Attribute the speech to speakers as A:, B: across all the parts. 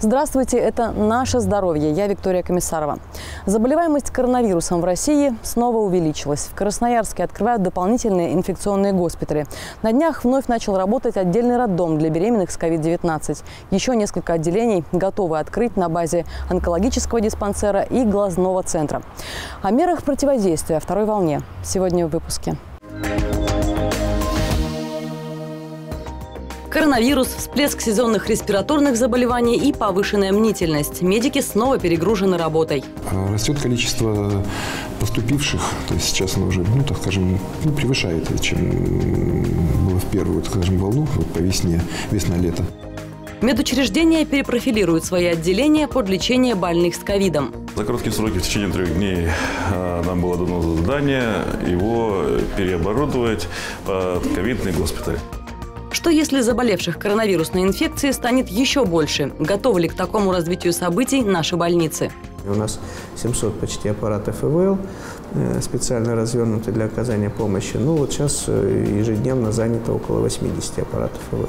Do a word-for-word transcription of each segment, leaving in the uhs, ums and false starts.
A: Здравствуйте, это «Наше здоровье». Я Виктория Комиссарова. Заболеваемость коронавирусом в России снова увеличилась. В Красноярске открывают дополнительные инфекционные госпитали. На днях вновь начал работать отдельный роддом для беременных с ковид девятнадцать. Еще несколько отделений готовы открыть на базе онкологического диспансера и глазного центра. О мерах противодействия второй волне сегодня в выпуске. Коронавирус, всплеск сезонных респираторных заболеваний и повышенная мнительность. Медики снова перегружены работой.
B: Растет количество поступивших, то есть сейчас оно уже, ну, так скажем, ну, превышает, чем было в первую, так скажем, волну по весне, весна-лето.
A: Медучреждения перепрофилируют свои отделения под лечение больных с ковидом.
C: За короткие сроки, в течение трех дней, нам было дано задание его переоборудовать под ковидный госпиталь.
A: Что если заболевших коронавирусной инфекцией станет еще больше? Готовы ли к такому развитию событий наши больницы?
D: У нас семьсот почти аппаратов ИВЛ специально развернуты для оказания помощи. Ну вот сейчас ежедневно занято около восьмидесяти аппаратов ИВЛ.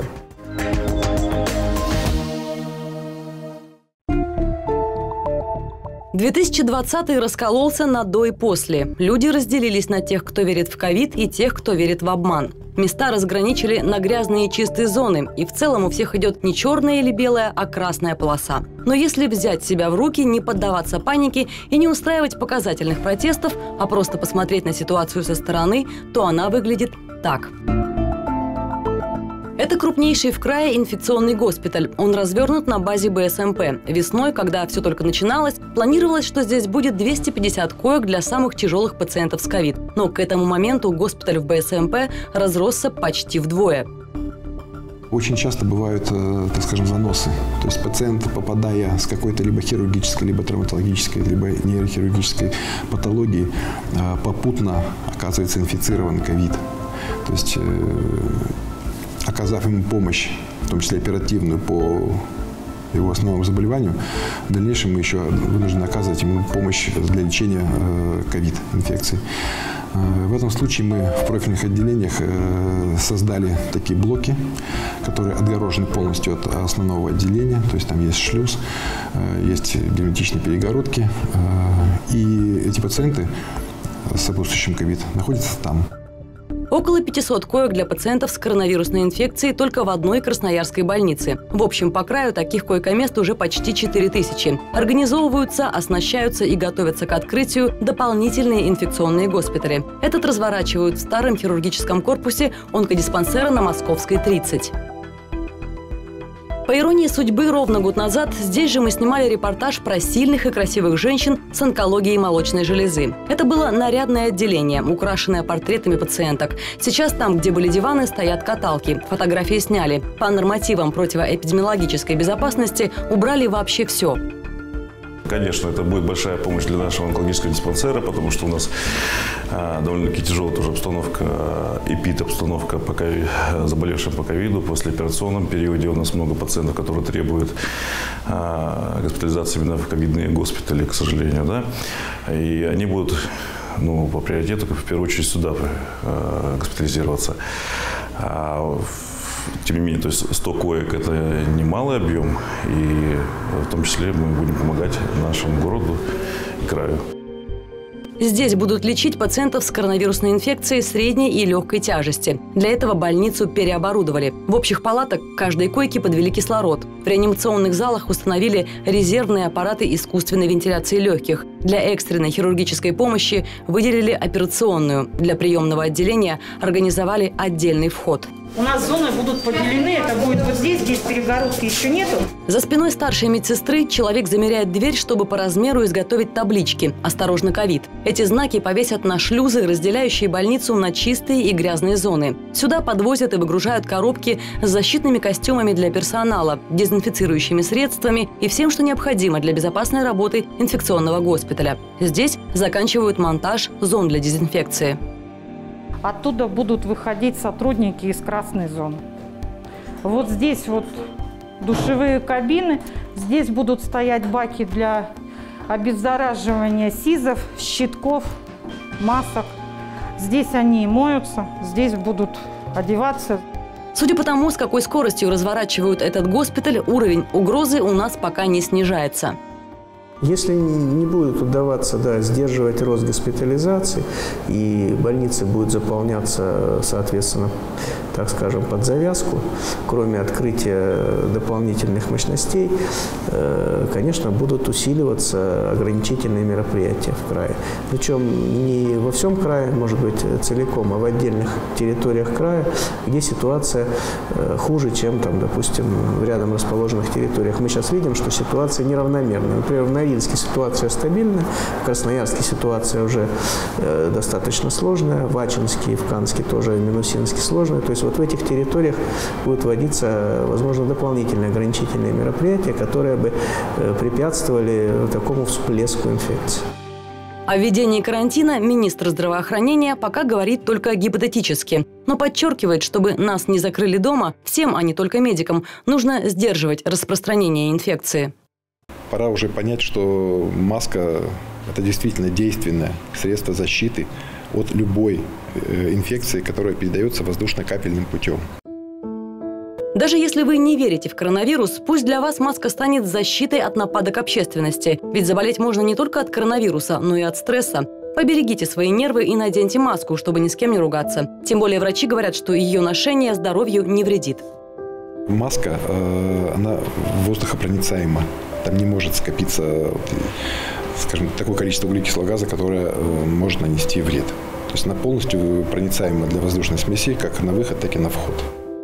A: две тысячи двадцатый раскололся на «до» и «после». Люди разделились на тех, кто верит в ковид, и тех, кто верит в обман. Места разграничили на грязные и чистые зоны, и в целом у всех идет не черная или белая, а красная полоса. Но если взять себя в руки, не поддаваться панике и не устраивать показательных протестов, а просто посмотреть на ситуацию со стороны, то она выглядит так. Это крупнейший в крае инфекционный госпиталь. Он развернут на базе бэ эс эм пэ. Весной, когда все только начиналось, планировалось, что здесь будет двести пятьдесят коек для самых тяжелых пациентов с ковид. Но к этому моменту госпиталь в бэ эс эм пэ разросся почти вдвое.
B: Очень часто бывают, так скажем, заносы. То есть пациент, попадая с какой-то либо хирургической, либо травматологической, либо нейрохирургической патологией, попутно оказывается инфицирован ковид. То есть оказав ему помощь, в том числе оперативную, по его основному заболеванию, в дальнейшем мы еще вынуждены оказывать ему помощь для лечения ковид-инфекций. В этом случае мы в профильных отделениях создали такие блоки, которые отгорожены полностью от основного отделения. То есть там есть шлюз, есть герметичные перегородки. И эти пациенты с сопутствующим ковид находятся там.
A: Около пятисот коек для пациентов с коронавирусной инфекцией только в одной красноярской больнице. В общем, по краю таких койко-мест уже почти четыре тысячи. Организовываются, оснащаются и готовятся к открытию дополнительные инфекционные госпитали. Этот разворачивают в старом хирургическом корпусе онкодиспансера на Московской, тридцать. По иронии судьбы, ровно год назад здесь же мы снимали репортаж про сильных и красивых женщин с онкологией молочной железы. Это было нарядное отделение, украшенное портретами пациенток. Сейчас там, где были диваны, стоят каталки. Фотографии сняли. По нормативам противоэпидемиологической безопасности убрали вообще все.
C: Конечно, это будет большая помощь для нашего онкологического диспансера, потому что у нас а, довольно-таки тяжелая тоже обстановка, эпид-обстановка по ковид, заболевшим по ковиду. После операционном периоде у нас много пациентов, которые требуют а, госпитализации именно в ковидные госпитали, к сожалению. Да? И они будут, ну, по приоритету, в первую очередь, сюда а, госпитализироваться. А, Тем не менее, то есть сто коек – это немалый объем, и в том числе мы будем помогать нашему городу и краю.
A: Здесь будут лечить пациентов с коронавирусной инфекцией средней и легкой тяжести. Для этого больницу переоборудовали. В общих палатах к каждой койке подвели кислород. В реанимационных залах установили резервные аппараты искусственной вентиляции легких. Для экстренной хирургической помощи выделили операционную. Для приемного отделения организовали отдельный вход.
E: У нас зоны будут поделены, это будет вот здесь, здесь перегородки еще нету.
A: За спиной старшей медсестры человек замеряет дверь, чтобы по размеру изготовить таблички «Осторожно, ковид». Эти знаки повесят на шлюзы, разделяющие больницу на чистые и грязные зоны. Сюда подвозят и выгружают коробки с защитными костюмами для персонала, дезинфицирующими средствами и всем, что необходимо для безопасной работы инфекционного госпиталя. Здесь заканчивают монтаж зон для дезинфекции.
E: Оттуда будут выходить сотрудники из красной зоны. Вот здесь вот душевые кабины. Здесь будут стоять баки для обеззараживания сизов, щитков, масок. Здесь они моются, здесь будут одеваться.
A: Судя по тому, с какой скоростью разворачивают этот госпиталь, уровень угрозы у нас пока не снижается.
D: Если не будет удаваться да, сдерживать рост госпитализации, и больницы будут заполняться, соответственно, так скажем, под завязку, кроме открытия дополнительных мощностей, конечно, будут усиливаться ограничительные мероприятия в крае. Причем не во всем крае, может быть, целиком, а в отдельных территориях края, где ситуация хуже, чем, там, допустим, в рядом расположенных территориях. Мы сейчас видим, что ситуация неравномерная. Например, в Норильске ситуация стабильная, в Красноярске ситуация уже э, достаточно сложная, в Ачинске и в Канске тоже, в Минусинске сложная. То есть вот в этих территориях будут вводиться, возможно, дополнительные ограничительные мероприятия, которые бы э, препятствовали такому всплеску инфекции.
A: О введении карантина министр здравоохранения пока говорит только гипотетически, но подчеркивает, чтобы нас не закрыли дома, всем, а не только медикам, нужно сдерживать распространение инфекции.
B: Пора уже понять, что маска – это действительно действенное средство защиты от любой инфекции, которая передается воздушно-капельным путем.
A: Даже если вы не верите в коронавирус, пусть для вас маска станет защитой от нападок общественности. Ведь заболеть можно не только от коронавируса, но и от стресса. Поберегите свои нервы и наденьте маску, чтобы ни с кем не ругаться. Тем более врачи говорят, что ее ношение здоровью не вредит.
B: Маска, она воздухопроницаема. Там не может скопиться, скажем, такое количество углекислого газа, которое может нанести вред. То есть она полностью проницаема для воздушной смеси как на выход, так и на вход.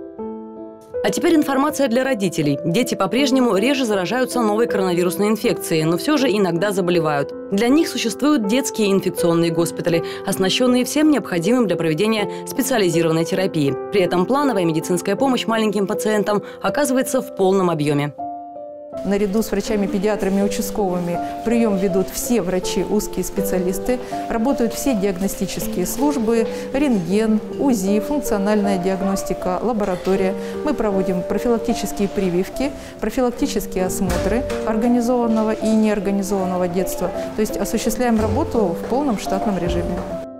A: А теперь информация для родителей. Дети по-прежнему реже заражаются новой коронавирусной инфекцией, но все же иногда заболевают. Для них существуют детские инфекционные госпитали, оснащенные всем необходимым для проведения специализированной терапии. При этом плановая медицинская помощь маленьким пациентам оказывается в полном объеме.
F: Наряду с врачами-педиатрами участковыми прием ведут все врачи, узкие специалисты. Работают все диагностические службы, рентген, УЗИ, функциональная диагностика, лаборатория. Мы проводим профилактические прививки, профилактические осмотры организованного и неорганизованного детства. То есть осуществляем работу в полном штатном режиме.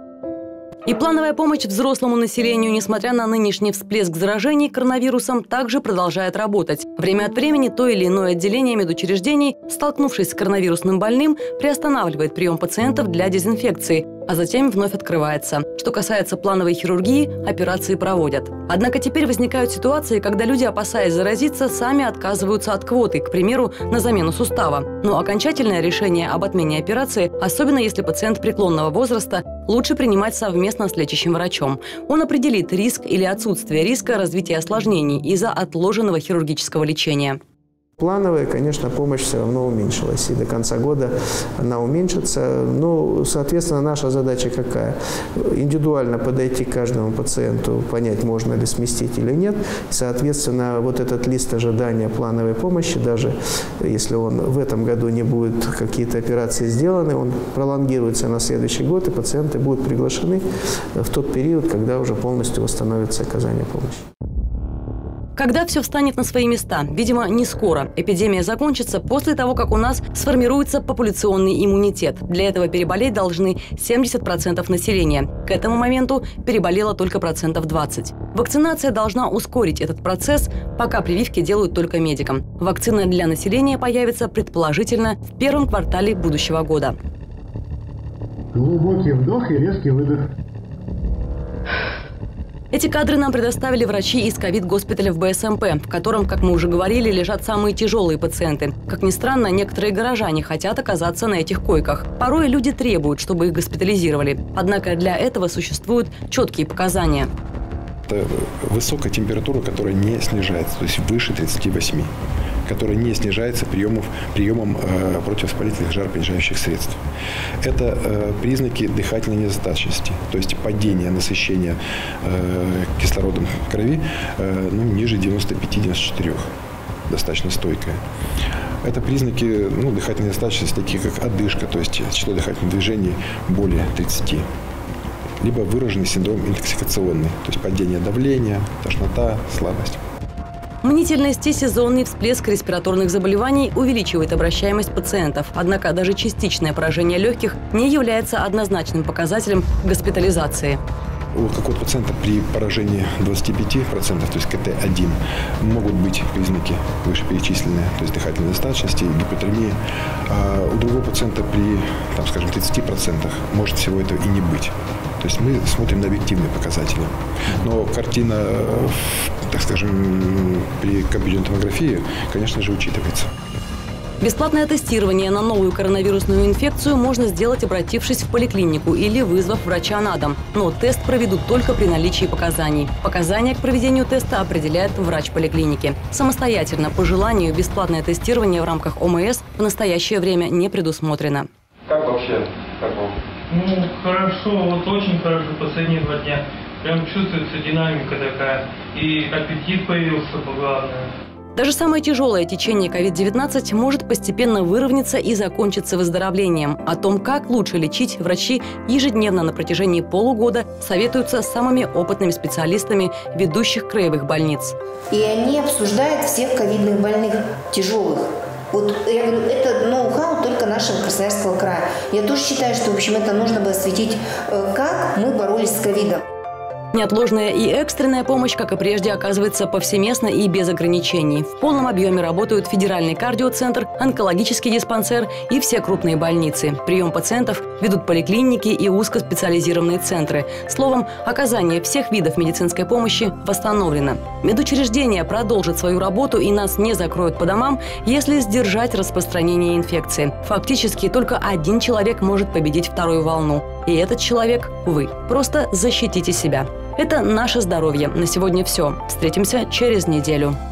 A: И плановая помощь взрослому населению, несмотря на нынешний всплеск заражений коронавирусом, также продолжает работать. Время от времени то или иное отделение медучреждений, столкнувшись с коронавирусным больным, приостанавливает прием пациентов для дезинфекции, а затем вновь открывается. Что касается плановой хирургии, операции проводят. Однако теперь возникают ситуации, когда люди, опасаясь заразиться, сами отказываются от квоты, к примеру, на замену сустава. Но окончательное решение об отмене операции, особенно если пациент преклонного возраста, лучше принимать совместно с лечащим врачом. Он определит риск или отсутствие риска развития осложнений из-за отложенного хирургического лечения.
D: Плановая, конечно, помощь все равно уменьшилась, и до конца года она уменьшится. Ну, соответственно, наша задача какая? Индивидуально подойти к каждому пациенту, понять, можно ли сместить или нет. Соответственно, вот этот лист ожидания плановой помощи, даже если он в этом году не будет какие-то операции сделаны, он пролонгируется на следующий год, и пациенты будут приглашены в тот период, когда уже полностью восстановится оказание помощи.
A: Когда все встанет на свои места? Видимо, не скоро. Эпидемия закончится после того, как у нас сформируется популяционный иммунитет. Для этого переболеть должны семьдесят процентов населения. К этому моменту переболело только процентов двадцать. Вакцинация должна ускорить этот процесс, пока прививки делают только медикам. Вакцина для населения появится, предположительно, в первом квартале будущего года.
G: Глубокий вдох и резкий выдох.
A: Эти кадры нам предоставили врачи из ковид-госпиталя в Бэ Эс Эм Пэ, в котором, как мы уже говорили, лежат самые тяжелые пациенты. Как ни странно, некоторые горожане хотят оказаться на этих койках. Порой люди требуют, чтобы их госпитализировали. Однако для этого существуют четкие показания.
B: Это высокая температура, которая не снижается, то есть выше тридцати восьми, которая не снижается приемов, приемом э, противовоспалительных жаропонижающих средств. Это э, признаки дыхательной недостаточности, то есть падение насыщения э, кислородом в крови э, ну, ниже девяноста пяти — девяноста четырёх, достаточно стойкая. Это признаки ну, дыхательной недостаточности, такие как одышка, то есть число дыхательных движений более тридцати. Либо выраженный синдром интоксикационный, то есть падение давления, тошнота, слабость.
A: Мнительность и сезонный всплеск респираторных заболеваний увеличивает обращаемость пациентов. Однако даже частичное поражение легких не является однозначным показателем госпитализации.
B: У какого-то пациента при поражении двадцати пяти процентов, то есть ка тэ один, могут быть признаки вышеперечисленные, то есть дыхательной недостаточности, гипотермии. А у другого пациента при, там, скажем, тридцати процентах может всего этого и не быть. То есть мы смотрим на объективные показатели. Но картина, так скажем, при компьютерной томографии, конечно же, учитывается.
A: Бесплатное тестирование на новую коронавирусную инфекцию можно сделать, обратившись в поликлинику или вызвав врача на дом. Но тест проведут только при наличии показаний. Показания к проведению теста определяет врач поликлиники. Самостоятельно, по желанию, бесплатное тестирование в рамках о эм эс в настоящее время не предусмотрено.
G: Как вообще? Как вам?
H: Ну, хорошо, вот очень хорошо последние два дня. Прям чувствуется динамика такая. И аппетит появился, главное.
A: Даже самое тяжелое течение ковид девятнадцать может постепенно выровняться и закончиться выздоровлением. О том, как лучше лечить, врачи ежедневно на протяжении полугода советуются с самыми опытными специалистами ведущих краевых больниц.
I: И они обсуждают всех ковидных больных, тяжелых. Вот я говорю, это ноу-хау только нашего Красноярского края. Я тоже считаю, что, в общем, это нужно бы осветить, как мы боролись с ковидом.
A: Неотложная и экстренная помощь, как и прежде, оказывается повсеместно и без ограничений. В полном объеме работают федеральный кардиоцентр, онкологический диспансер и все крупные больницы. Прием пациентов ведут поликлиники и узкоспециализированные центры. Словом, оказание всех видов медицинской помощи восстановлено. Медучреждения продолжат свою работу и нас не закроют по домам, если сдержать распространение инфекции. Фактически только один человек может победить вторую волну. И этот человек – вы. Просто защитите себя. Это наше здоровье. На сегодня все. Встретимся через неделю.